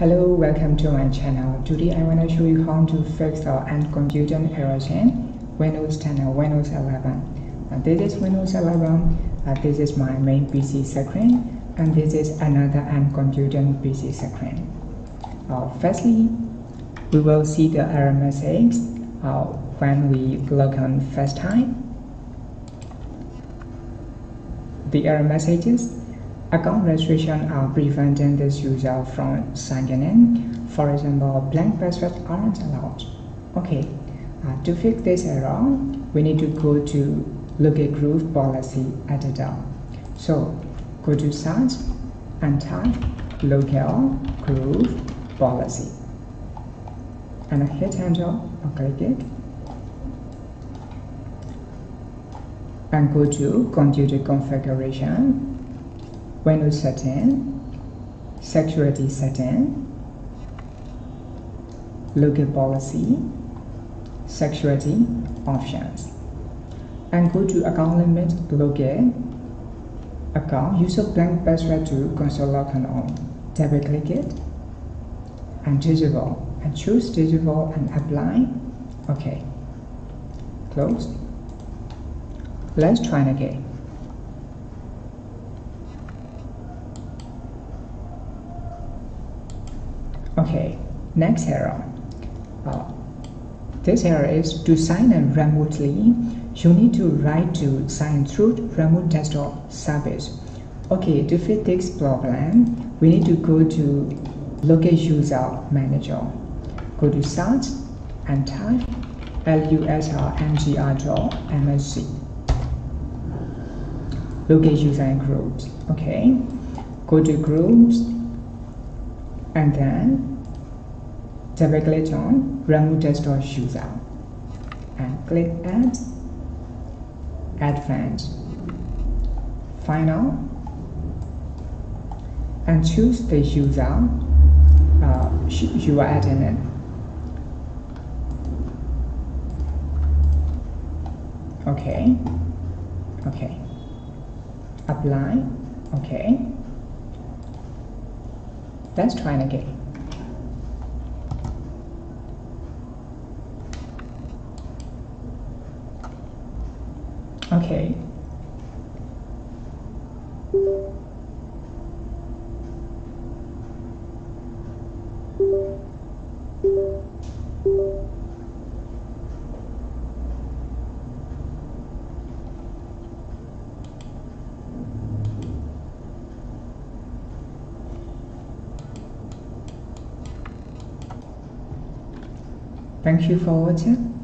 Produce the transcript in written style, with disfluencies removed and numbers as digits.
Hello, welcome to my channel. Today I want to show you how to fix the end computer error chain Windows 10 or Windows 11. This is Windows 11. This is my main PC screen, and this is another end computer PC screen. Firstly, we will see the error message when we click on first time. The error messages: account restriction are preventing this user from signing in. For example, blank passwords aren't allowed. Okay, to fix this error, we need to go to local group policy at the top. So go to search and type local group policy and hit enter or click it. And go to computer configuration, Windows setting, security setting, local policy, security options, and go to account limit, local account, use a blank password to console log and on. Double click it and disable, and choose disable and apply. Okay, close. Let's try it again. Okay, next error. This error is to sign in remotely. You need to write to sign through remote desktop service. Okay, to fix this problem, we need to go to local user manager. Go to search and type lusrmgr.msc. Local user and groups. Okay, go to groups and then double click on remote desktop user and click add advanced, final, and choose the user you are adding in. Okay, apply. Okay, let's try it again. Okay, thank you for watching.